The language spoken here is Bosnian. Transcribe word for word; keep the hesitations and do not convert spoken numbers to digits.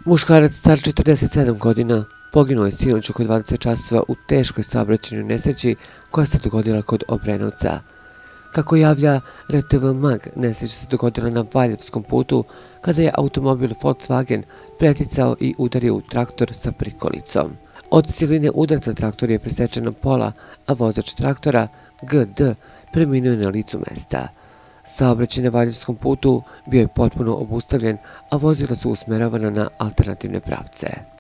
Muškarac star četrdeset sedam godina poginuo je sinoć oko dvadeset časova u teškoj saobraćajnoj nesreći koja se dogodila kod Obrenovca. Kako javlja R T V Mag, nesreća se dogodila na Valjevskom putu kada je automobil Volkswagen preticao i udario u traktor sa prikolicom. Od siline udarca traktor je presečen na pola, a vozač traktora G D preminuo je na licu mesta. Saobraćaj na Valjevskom putu bio je potpuno obustavljen, a vozila su usmeravana na alternativne pravce.